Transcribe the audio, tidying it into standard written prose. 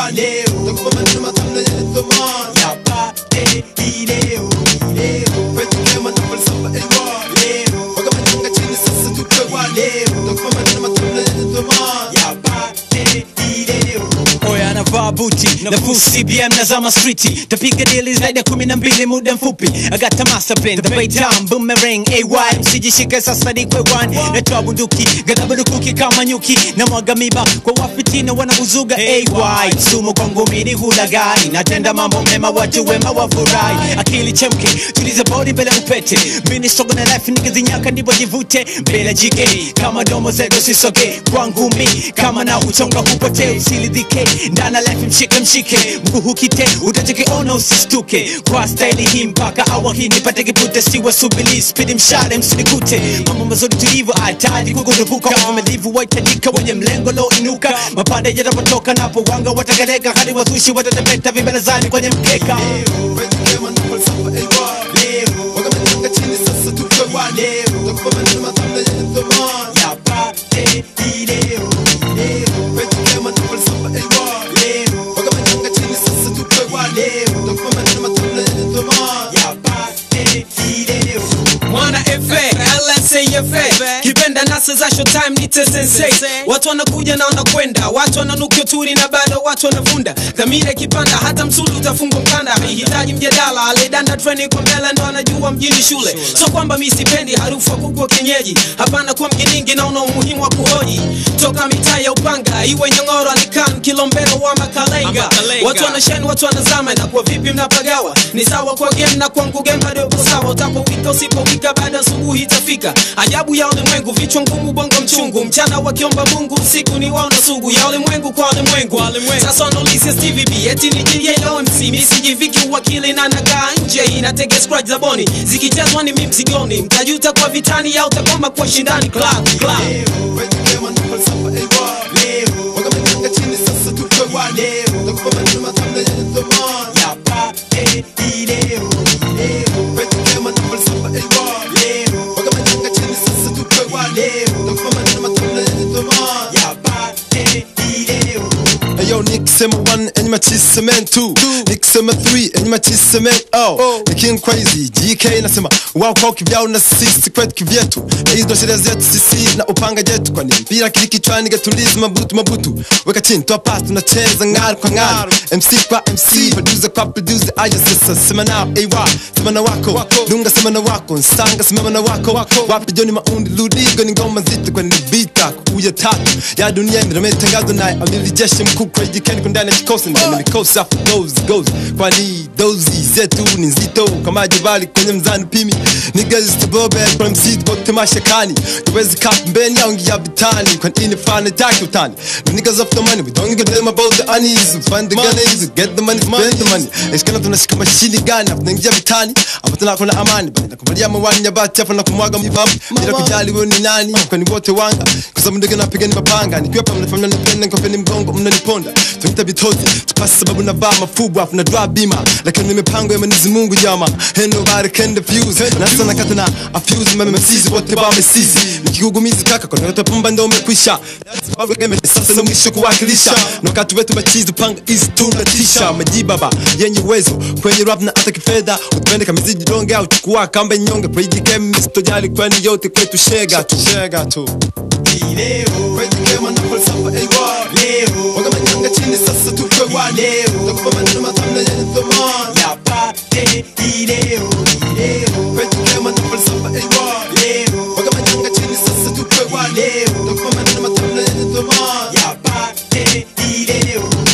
wa leo. Takupa maneno matamu yenye thamani. Yapate hii leo. Kwetu kema na falsafa ewa leo. Waga manyanga chini sasa tupe wa leo. Takupa maneno matamu yenye thamani. Yapate hii leo. Oya anavaa buti na full CBM na zama streeti. Tapiga dili zaidi ya 12 muda mfupi. I got the master pen, the bay down, boomerang, AY msijishike sasa ni kwe one. Natoa bunduki, ghadhabu lukuki kama nyuki. Na mwaga miba kwa wafitina wanauzuga AY. Sumu kwangu mini hulagai. Natenda mambo mema watu wema wafurahi. Akili chemke, tuliza body mbele upete. Mini struggle na life nikizinyaka ndipo jivute. Mbele jike, kama domo zego sisoge. Kwangu mi, kama na uchonga hupote usilidhike. Ndana life mshike mguu hukite utajike ona usistuke kwa style hii mpaka awa hii nipate kipute siwa subili speed mshale msinikute mambo mazuri tulivyo ataji kukurupuka wamelivu waitajika wenye mlengo lo inuka mapande yatapotoka napo wanga watakaleka hadi wazushi watatepeta vimelezani kwenye mkeka Kwetu kema na falsafa ewa leo. Waga manyanga chini sasa tupe wa leo. Takupa maneno matamu yenye thamani. yapate hii leo. Kwetu kema na falsafa ewa leo. Waga manyanga chini sasa tupe wa leo. Takupa maneno matamu yenye thamani. Yapate hii leo. Mwana FA, LSAFA Kipenda nasa za showtime nite sensei. Watu wanakuja na wanakwenda. Watu wananukia turi na bado watu wanavunda. Dhamira kipanda hata msulu utafungwa mkanda. Hihitaji mjadala, aledanda treni kwa mbele ndo anajua mjini shule. So kwamba mi sipendi harufu wa kuku wa kienyeji. Hapana kwa mjiningi naona umuhimu wa kuhoji. Toka mitaa ya Upanga, iwe Nyong'oro Alikan, Kilombero wa Makalenga. Watu wanasheni, watu wanazama na kwa vipi mnapagawa. Ni sawa kwa game na kwangu game bado uko sawa. Utapowika usipowika bado asubuhi itafika. Ajabu ya ulimwengu, vichwa ngumu bongo mchungu. Mchana wakiomba Mungu, usiku ni waona sugu. Ya ulimwengu kwa ulimwengu. Sasa wanaulizia TVB, eti ni jili ya OMC. Misi jiviki uwakili na nagaa nje. Inatege scratch za boni, zikichezwa ni mimi mzigoni. Mtajuta kwa vitani ya utakoma kwa shindani club. Kwetu kema na falsafa ewa leo. Waga manyanga chini sasa tupe wa leo. Takupa maneno matamu yenye thamani. Yapate hii leo. Kwetu kema na falsafa ewa leo. Waga manyanga chini sasa tupe wa leo. Takupa maneno matamu yenye thamani. Yapate hii leo. Ayo nikisema 1 enyi machiseme 2 nikisema 3 enyi machiseme ni King Crazy GK nasema wao kwa kivyao na sisi kwetu kivyetu. Hizo sheria zetu sisi na upanga jetu. Kwani mpira kili kichwani gatulizi mabutu. Weka chini toa pass tunacheza ngari kwa ngari. MC kwa MC producer kwa producer. Aya sasa sema nao AY sema na wako dunga sema na wako nsanga sema na wako wapi Johnny Maundi Ludigo ni ngoma nzito kwani beat kuya tatu ya dunia imetangazo naye amili jeshi mkuu kwa jikeni kundani ya kikosi na mikosi afu goes kwani dozi zetu ni nzito kama jibali kwenye mzani pimi niggas to bobe from MC bote mashakani tuwezi kap mbeni au ngia vitani kwani inifana taki utani niggas of the money we don't give them about the unease find the gunners get the money spend the money eskana tunashika mashini gani afu naingia vitani afu tunakona amani bana kuvalia mawani ya bati afu na kumwaga mipam bila kujali wewe ni nani kwani wote wanga kwa sababu ndege napiga ni mapanga nikiwa hapa mnafanya nipende kopeni mgongo mnaniponda tunita bitozi tupasa sababu na vaa mafubu afu na drop bima lakini mipango ya Mwenyezi Mungu jama ain't nobody can defuse na sana kata na afuse mama msizi wote ba msizi nikigugumizi kaka kwa ndoto pumba ndio umekwisha sababu game sasa na mwisho kuwakilisha na wakati wetu machizi panga is tunatisha majibaba yenye uwezo kwenye rap na hata kifedha utupende kama miziji donge au chukua kamba nyonge praise game mstojali kwani yote kwetu shega tu leo. Kwetu kema na falsafa ewa leo. Waga manyanga chini sasa tupe wa leo. Takupa maneno matamu yenye thamani. Yapate hii leo. Kwetu kema na falsafa ewa leo. Waga manyanga chini sasa tupe wa leo. Takupa maneno matamu yenye thamani. Yapate hii leo.